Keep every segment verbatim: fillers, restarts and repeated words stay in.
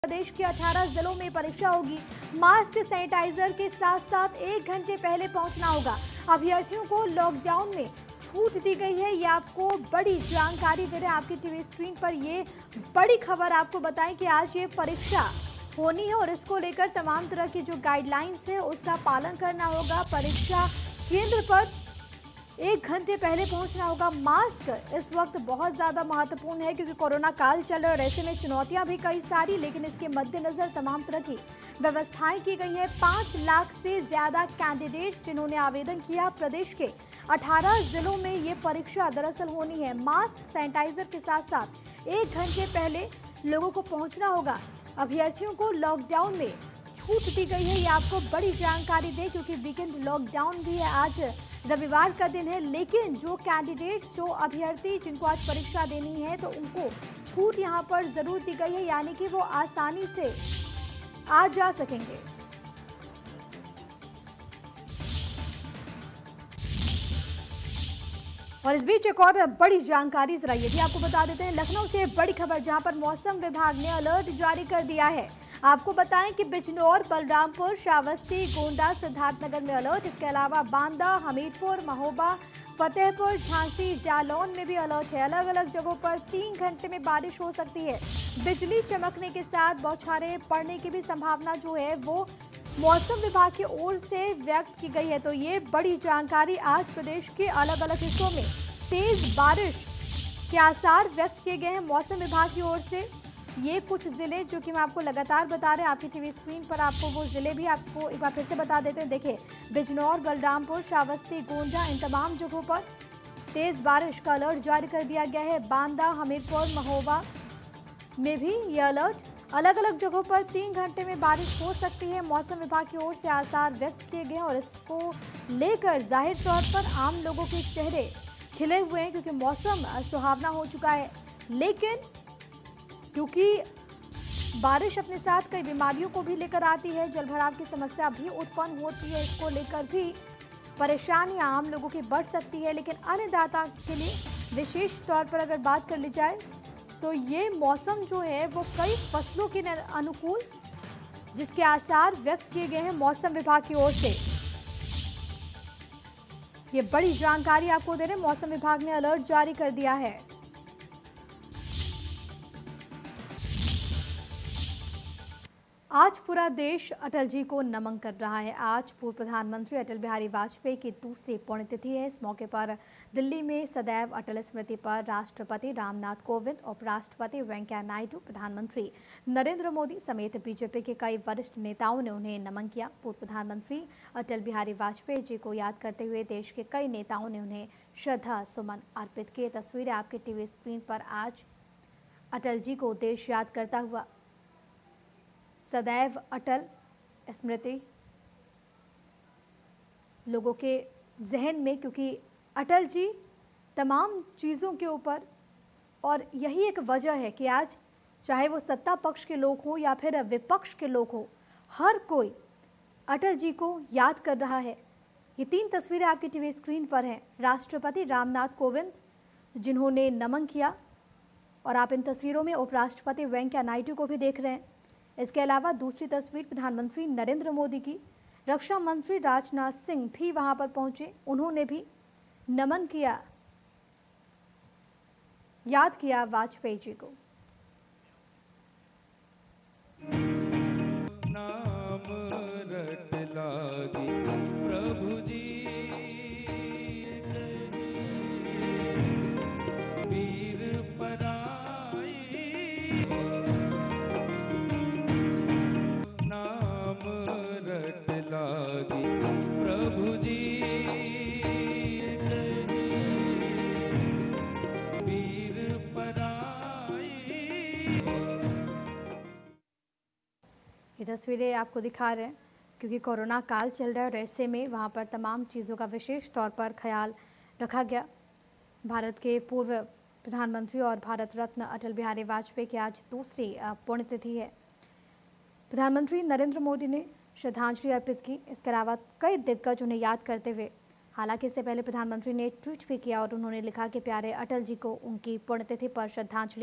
प्रदेश के अठारह जिलों में परीक्षा होगी। मास्क सैनिटाइजर के साथ साथ एक घंटे पहले पहुंचना होगा। अभ्यर्थियों को लॉकडाउन में छूट दी गई है। ये आपको बड़ी जानकारी दे रहे हैं आपकी टीवी स्क्रीन पर। ये बड़ी खबर आपको बताएं कि आज ये परीक्षा होनी है और इसको लेकर तमाम तरह की जो गाइडलाइंस है उसका पालन करना होगा। परीक्षा केंद्र पर एक घंटे पहले पहुंचना होगा। मास्क इस वक्त बहुत ज़्यादा महत्वपूर्ण है क्योंकि कोरोना काल चल रहा है और ऐसे में चुनौतियां भी कई सारी, लेकिन इसके मद्देनजर तमाम तरह की व्यवस्थाएं की गई है। पाँच लाख से ज़्यादा कैंडिडेट जिन्होंने आवेदन किया, प्रदेश के अठारह जिलों में ये परीक्षा दरअसल होनी है। मास्क सैनिटाइजर के साथ साथ एक घंटे पहले लोगों को पहुँचना होगा। अभ्यर्थियों को लॉकडाउन में छूट दी गई है। ये आपको बड़ी जानकारी दे क्योंकि वीकेंड लॉकडाउन भी है। आज रविवार का दिन है, लेकिन जो कैंडिडेट्स, जो अभ्यर्थी जिनको आज परीक्षा देनी है तो उनको छूट यहाँ पर जरूर दी गई है, यानी कि वो आसानी से आ जा सकेंगे। और इस बीच एक और बड़ी जानकारी जरा ये भी आपको बता देते हैं। लखनऊ से बड़ी खबर जहां पर मौसम विभाग ने अलर्ट जारी कर दिया है। आपको बताएं कि बिजनौर, बलरामपुर, श्रावस्ती, गोंडा, सिद्धार्थनगर में अलर्ट। इसके अलावा बांदा, हमीरपुर, महोबा, फतेहपुर, झांसी, जालौन में भी अलर्ट है। अलग अलग जगहों पर तीन घंटे में बारिश हो सकती है। बिजली चमकने के साथ बौछारें पड़ने की भी संभावना जो है वो मौसम विभाग की ओर से व्यक्त की गई है। तो ये बड़ी जानकारी, आज प्रदेश के अलग अलग हिस्सों में तेज बारिश के आसार व्यक्त किए गए हैं मौसम विभाग की ओर से। ये कुछ जिले जो कि मैं आपको लगातार बता रहे हैं आपकी टीवी स्क्रीन पर, आपको वो जिले भी आपको एक बार फिर से बता देते हैं। देखिए, बिजनौर, बलरामपुर, श्रावस्ती, गोंडा, इन तमाम जगहों पर तेज बारिश का अलर्ट जारी कर दिया गया है। बांदा, हमीरपुर, महोबा में भी ये अलर्ट। अलग अलग जगहों पर तीन घंटे में बारिश हो सकती है। मौसम विभाग की ओर से आसार व्यक्त किए गए हैं और इसको लेकर जाहिर तौर पर आम लोगों के चेहरे खिले हुए हैं क्योंकि मौसम सुहावना हो चुका है। लेकिन क्योंकि बारिश अपने साथ कई बीमारियों को भी लेकर आती है, जलभराव की समस्या भी उत्पन्न होती है, इसको लेकर भी परेशानियां आम लोगों की बढ़ सकती है। लेकिन अन्नदाता के लिए विशेष तौर पर अगर बात कर ली जाए तो ये मौसम जो है वो कई फसलों के अनुकूल, जिसके आसार व्यक्त किए गए हैं मौसम विभाग की ओर से। ये बड़ी जानकारी आपको दे रहे हैं, मौसम विभाग ने अलर्ट जारी कर दिया है। आज पूरा देश अटल जी को नमन कर रहा है। आज पूर्व प्रधानमंत्री अटल बिहारी वाजपेयी की दूसरी पुण्यतिथि है। इस मौके पर दिल्ली में सदैव अटल स्मृति पर राष्ट्रपति रामनाथ कोविंद, उपराष्ट्रपति वेंकैया नायडू, प्रधानमंत्री नरेंद्र मोदी समेत बीजेपी के कई वरिष्ठ नेताओं ने उन्हें नमन किया। पूर्व प्रधानमंत्री अटल बिहारी वाजपेयी जी को याद करते हुए देश के कई नेताओं ने उन्हें श्रद्धा सुमन अर्पित किए। तस्वीरें आपके टीवी स्क्रीन पर। आज अटल जी को देश याद करता हुआ सदैव अटल स्मृति लोगों के जहन में, क्योंकि अटल जी तमाम चीज़ों के ऊपर, और यही एक वजह है कि आज चाहे वो सत्ता पक्ष के लोग हों या फिर विपक्ष के लोग हों, हर कोई अटल जी को याद कर रहा है। ये तीन तस्वीरें आपकी टीवी स्क्रीन पर हैं। राष्ट्रपति रामनाथ कोविंद जिन्होंने नमन किया, और आप इन तस्वीरों में उपराष्ट्रपति वेंकैया नायडू को भी देख रहे हैं। इसके अलावा दूसरी तस्वीर प्रधानमंत्री नरेंद्र मोदी की। रक्षा मंत्री राजनाथ सिंह भी वहां पर पहुंचे, उन्होंने भी नमन किया, याद किया वाजपेयी जी को। नाम रट लागी प्रभु जी, वीर पराई लागी प्रभु जी, वीर पराई। ये तस्वीरें आपको दिखा रहे हैं क्योंकि कोरोना काल चल रहा है और ऐसे में वहाँ पर तमाम चीज़ों का विशेष तौर पर ख्याल रखा गया। भारत के पूर्व प्रधानमंत्री और भारत रत्न अटल बिहारी वाजपेयी की आज दूसरी पुण्यतिथि है। प्रधानमंत्री नरेंद्र मोदी ने श्रद्धांजलि अर्पित की। इसके अलावा कई दिग्गज उन्हें याद करते हुए हालांकि इससे पहले प्रधानमंत्री ने ट्वीट भी किया और उन्होंने लिखा कि प्यारे अटल जी को उनकी पुण्यतिथि पर श्रद्धांजलि।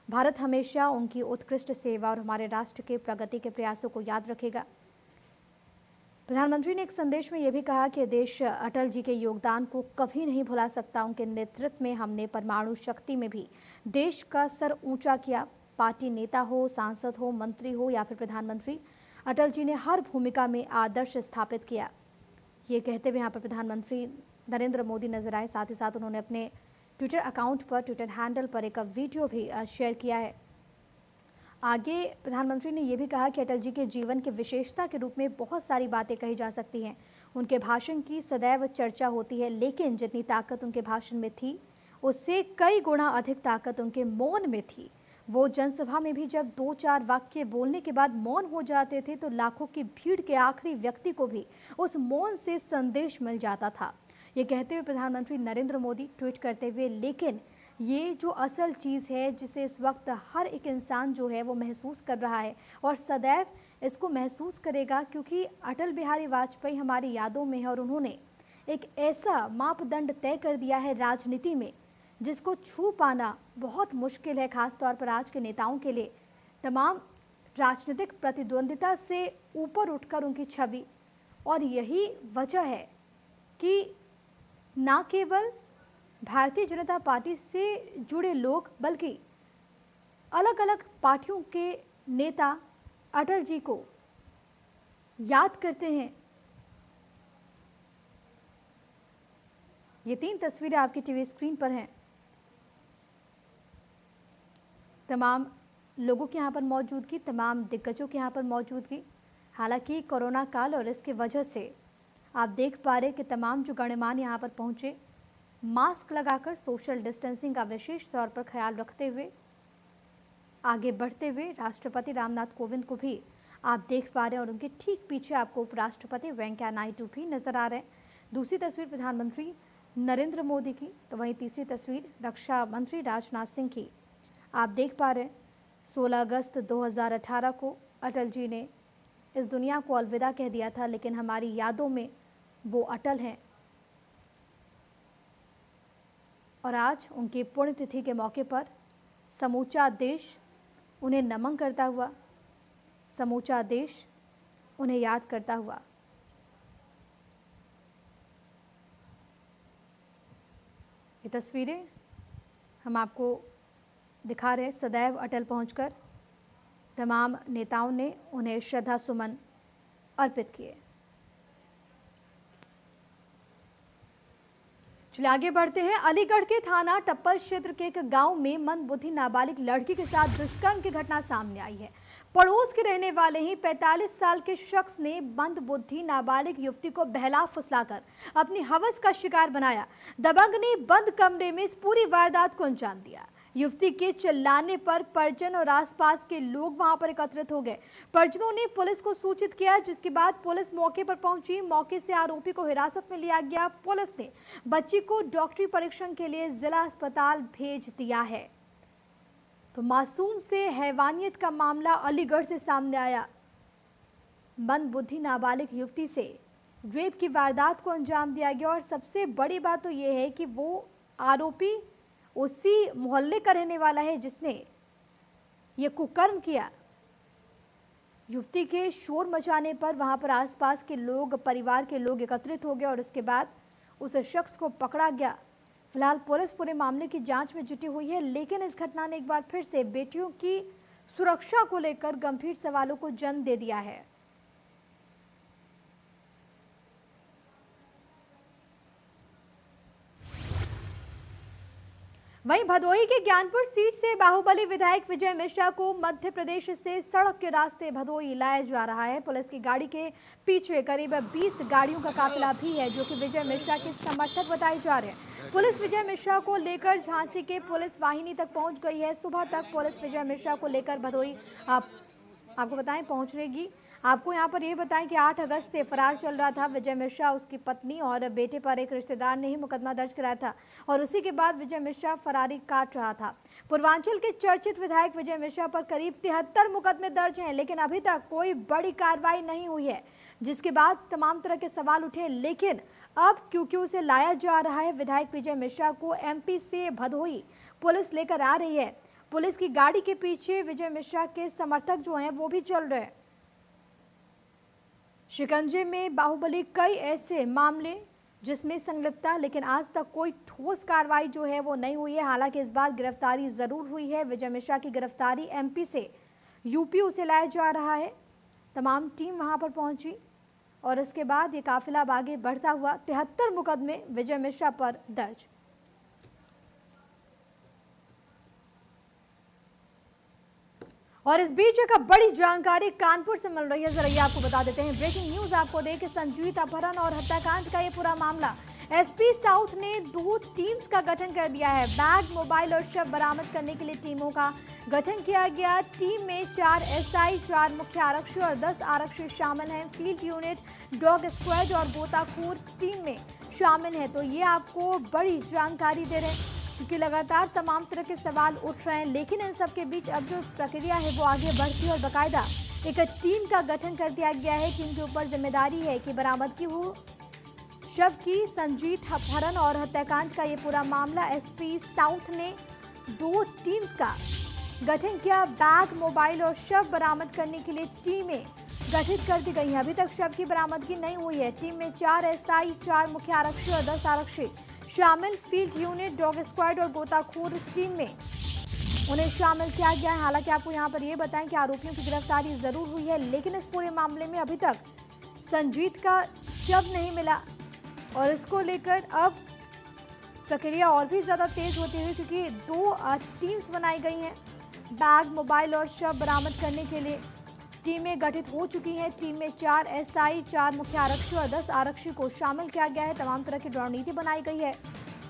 भारत हमेशा उनकी उत्कृष्ट सेवा और हमारे राष्ट्र के प्रगति के प्रयासों को याद रखेगा। प्रधानमंत्री ने एक संदेश में यह भी कहा कि देश अटल जी के योगदान को कभी नहीं भुला सकता। उनके नेतृत्व में हमने परमाणु शक्ति में भी देश का सर ऊंचा किया। पार्टी नेता हो, सांसद हो, मंत्री हो या फिर प्रधानमंत्री, अटल जी ने हर भूमिका में आदर्श स्थापित किया। ये कहते हुए यहाँ पर प्रधानमंत्री नरेंद्र मोदी नजर आए। साथ ही साथ उन्होंने अपने ट्विटर अकाउंट पर, ट्विटर हैंडल पर एक वीडियो भी शेयर किया है। आगे प्रधानमंत्री ने यह भी कहा कि अटल जी के जीवन की विशेषता के रूप में बहुत सारी बातें कही जा सकती हैं। उनके भाषण की सदैव चर्चा होती है, लेकिन जितनी ताकत उनके भाषण में थी उससे कई गुना अधिक ताकत उनके मौन में थी। वो जनसभा में भी जब दो चार वाक्य बोलने के बाद मौन हो जाते थे तो लाखों की भीड़ के आखिरी व्यक्ति को भी उस मौन से संदेश मिल जाता था। ये कहते हुए प्रधानमंत्री नरेंद्र मोदी ट्वीट करते हुए, लेकिन ये जो असल चीज़ है जिसे इस वक्त हर एक इंसान जो है वो महसूस कर रहा है और सदैव इसको महसूस करेगा, क्योंकि अटल बिहारी वाजपेयी हमारी यादों में है और उन्होंने एक ऐसा मापदंड तय कर दिया है राजनीति में जिसको छू पाना बहुत मुश्किल है, खासतौर पर आज के नेताओं के लिए। तमाम राजनीतिक प्रतिद्वंदिता से ऊपर उठकर उनकी छवि, और यही वजह है कि न केवल भारतीय जनता पार्टी से जुड़े लोग बल्कि अलग अलग पार्टियों के नेता अटल जी को याद करते हैं। ये तीन तस्वीरें आपकी टीवी स्क्रीन पर हैं। तमाम लोगों के यहाँ पर मौजूदगी, तमाम दिग्गजों के यहाँ पर मौजूदगी। हालांकि कोरोना काल और इसकी वजह से आप देख पा रहे कि तमाम जो गणमान्य यहाँ पर पहुंचे, मास्क लगाकर सोशल डिस्टेंसिंग का विशेष तौर पर ख्याल रखते हुए आगे बढ़ते हुए राष्ट्रपति रामनाथ कोविंद को भी आप देख पा रहे हैं और उनके ठीक पीछे आपको उपराष्ट्रपति वेंकैया नायडू भी नजर आ रहे हैं। दूसरी तस्वीर प्रधानमंत्री नरेंद्र मोदी की, तो वहीं तीसरी तस्वीर रक्षा मंत्री राजनाथ सिंह की आप देख पा रहे हैं। सोलह अगस्त दो हज़ार अठारह को अटल जी ने इस दुनिया को अलविदा कह दिया था, लेकिन हमारी यादों में वो अटल हैं और आज उनकी पुण्यतिथि के मौके पर समूचा देश उन्हें नमन करता हुआ, समूचा देश उन्हें याद करता हुआ। ये तस्वीरें हम आपको दिखा रहे हैं। सदैव अटल पहुंचकर तमाम नेताओं ने उन्हें श्रद्धा सुमन अर्पित किए। चलिए आगे बढ़ते हैं। अलीगढ़ के थाना टप्पल क्षेत्र के एक गांव में मंदबुद्धि नाबालिग लड़की के साथ दुष्कर्म की घटना सामने आई है। पड़ोस के रहने वाले ही पैंतालीस साल के शख्स ने मंदबुद्धि नाबालिग युवती को बहला फुसलाकर अपनी हवस का शिकार बनाया। दबंग ने बंद कमरे में इस पूरी वारदात को अंजाम दिया। युवती के चिल्लाने पर परिजन और आसपास के लोग वहां पर एकत्रित हो गए। परिजनों ने पुलिस को सूचित किया, जिसके बाद पुलिस मौके पर पहुंची। मौके से आरोपी को हिरासत में लिया गया। पुलिस ने बच्ची को डॉक्टरी परीक्षण के लिए जिला अस्पताल भेज दिया है। तो मासूम से हैवानियत का मामला अलीगढ़ से सामने आया। मंदबुद्धि नाबालिग युवती से रेप की वारदात को अंजाम दिया गया और सबसे बड़ी बात तो यह है कि वो आरोपी उसी मोहल्ले का रहने वाला है जिसने ये कुकर्म किया। युवती के शोर मचाने पर वहां पर आसपास के लोग, परिवार के लोग एकत्रित हो गए और उसके बाद उस शख्स को पकड़ा गया। फिलहाल पुलिस पूरे मामले की जांच में जुटी हुई है, लेकिन इस घटना ने एक बार फिर से बेटियों की सुरक्षा को लेकर गंभीर सवालों को जन्म दे दिया है। वहीं भदोही के ज्ञानपुर सीट से बाहुबली विधायक विजय मिश्रा को मध्य प्रदेश से सड़क के रास्ते भदोही लाया जा रहा है। पुलिस की गाड़ी के पीछे करीब बीस गाड़ियों का काफिला भी है, जो कि विजय मिश्रा के समर्थक बताए जा रहे हैं। पुलिस विजय मिश्रा को लेकर झांसी के पुलिस वाहिनी तक पहुंच गई है। सुबह तक पुलिस विजय मिश्रा को लेकर भदोही आप आपको बताएं पहुंच रहेगी। आपको यहां पर यह बताएं कि आठ अगस्त से फरार चल रहा था विजय मिश्रा। उसकी पत्नी और बेटे पर एक रिश्तेदार ने ही मुकदमा दर्ज कराया था और उसी के बाद विजय मिश्रा फरारी काट रहा था। पूर्वांचल के चर्चित विधायक विजय मिश्रा पर करीब तिहत्तर मुकदमे दर्ज हैं, लेकिन अभी तक कोई बड़ी कार्रवाई नहीं हुई है, जिसके बाद तमाम तरह के सवाल उठे। लेकिन अब क्योंकि उसे लाया जा रहा है, विधायक विजय मिश्रा को एमपी से भदोही पुलिस लेकर आ रही है। पुलिस की गाड़ी के पीछे विजय मिश्रा के समर्थक जो हैं वो भी चल रहे हैं। शिकंजे में बाहुबली कई ऐसे मामले जिसमें संलिप्तता, लेकिन आज तक कोई ठोस कार्रवाई जो है वो नहीं हुई है। हालांकि इस बार गिरफ्तारी जरूर हुई है। विजय मिश्रा की गिरफ्तारी एमपी से यूपी उसे लाया जा रहा है। तमाम टीम वहां पर पहुंची और इसके बाद ये काफिला आगे बढ़ता हुआ तिहत्तर मुकदमे विजय मिश्रा पर दर्ज। और इस बीच एक बड़ी जानकारी कानपुर से मिल रही है, जरा ये आपको बता देते हैं। ब्रेकिंग न्यूज आपको दें कि संजीत अपहरण और हत्याकांड का ये पूरा मामला, एसपी साउथ ने दो टीम्स का गठन कर दिया है। बैग, मोबाइल और शव बरामद करने के लिए टीमों का गठन किया गया। टीम में चार एसआई, चार मुख्य आरक्षी और दस आरक्षी शामिल हैं। फील्ड यूनिट, डॉग स्क्वाड और गोताखोर टीम में शामिल है। तो ये आपको बड़ी जानकारी दे रहे हैं क्योंकि लगातार तमाम तरह के सवाल उठ रहे हैं, लेकिन इन सब के बीच अब जो प्रक्रिया है वो आगे बढ़ती है और बाकायदा एक टीम का गठन कर दिया गया है। टीम के ऊपर जिम्मेदारी है कि बरामदगी हो शव की। संजीत अपहरण और हत्याकांड का ये पूरा मामला, एसपी साउथ ने दो टीम्स का गठन किया। बैग, मोबाइल और शव बरामद करने के लिए टीमें गठित कर दी गई हैं। अभी तक शव की बरामदगी नहीं हुई है। टीम में चार एसआई, चार मुख्य आरक्षी और दस आरक्षी शामिल। फील्ड यूनिट, डॉग स्क्वाड और गोताखोर टीम में उन्हें शामिल किया गया है। हालांकि आपको यहां पर यह बताएं कि आरोपियों की गिरफ्तारी जरूर हुई है, लेकिन इस पूरे मामले में अभी तक संजीत का शव नहीं मिला और इसको लेकर अब प्रक्रिया और भी ज्यादा तेज होती हुई, क्योंकि दो टीम्स बनाई गई हैं। बैग, मोबाइल और शव बरामद करने के लिए टीमें गठित हो चुकी हैं। टीम में चार एसआई, चार मुख्य आरक्षी और दस आरक्षी को शामिल किया गया है। तमाम तरह की रणनीति बनाई गई है।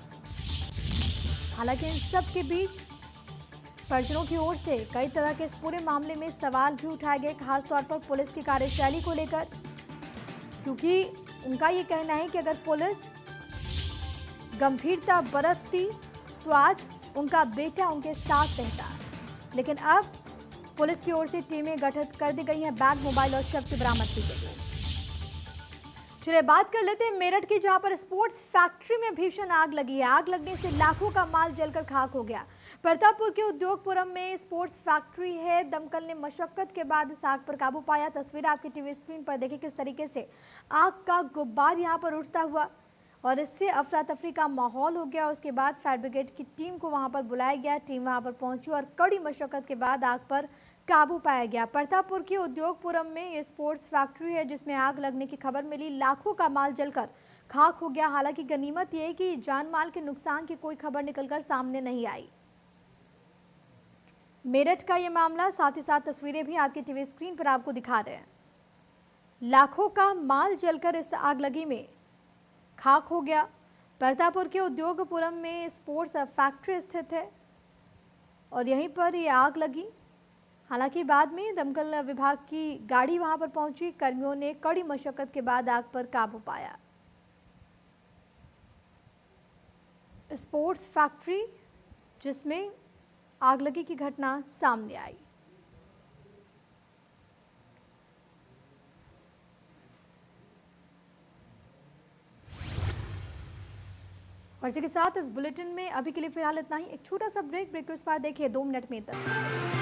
हालांकि इन सब के बीच परिजनों की ओर से कई तरह के इस पूरे मामले में सवाल भी उठाए गए, खासतौर पर पुलिस की कार्यशैली को लेकर, क्योंकि उनका ये कहना है कि अगर पुलिस गंभीरता बरतती तो आज उनका बेटा उनके साथ रहता, लेकिन अब पुलिस की ओर से टीमें गठित कर दी गई हैं बैग, मोबाइल और शव की बरामदगी के लिए। चलिए बात कर लेते हैं मेरठ की, जहां पर स्पोर्ट्स फैक्ट्री में भीषण आग लगी है। आग लगने से लाखों का माल जलकर खाक हो गया। प्रतापपुर के उद्योगपुरम में स्पोर्ट्स फैक्ट्री है। दमकल ने मशक्कत के बाद इस आग पर काबू पाया। तस्वीर आपकी टीवी स्क्रीन पर देखिए किस तरीके से आग का गुब्बार यहां पर उठता हुआ और इससे अफरा तफरी का माहौल हो गया। उसके बाद फायर ब्रिगेड की टीम को वहां पर बुलाया गया। टीम वहां पर पहुंची और कड़ी मशक्कत के बाद आग पर काबू पाया गया। प्रतापपुर के उद्योगपुरम में ये स्पोर्ट्स फैक्ट्री है जिसमें आग लगने की खबर मिली। लाखों का माल जलकर खाक हो गया। हालांकि गनीमत यह है कि जान माल के नुकसान की कोई खबर निकलकर सामने नहीं आई। मेरठ का ये मामला, साथ ही साथ तस्वीरें भी आपकी टीवी स्क्रीन पर आपको दिखा रहे हैं। लाखों का माल जलकर इस आग लगी में खाक हो गया। प्रतापपुर के उद्योगपुरम में स्पोर्ट्स फैक्ट्री स्थित है और यहीं पर ये आग लगी। हालांकि बाद में दमकल विभाग की गाड़ी वहां पर पहुंची। कर्मियों ने कड़ी मशक्कत के बाद आग पर काबू पाया। स्पोर्ट्स फैक्ट्री जिसमें आगलगी की घटना सामने आई। और इसी के साथ इस बुलेटिन में अभी के लिए फिलहाल इतना ही। एक छोटा सा ब्रेक ब्रेक के उस पार देखिए दो मिनट में दस मिनट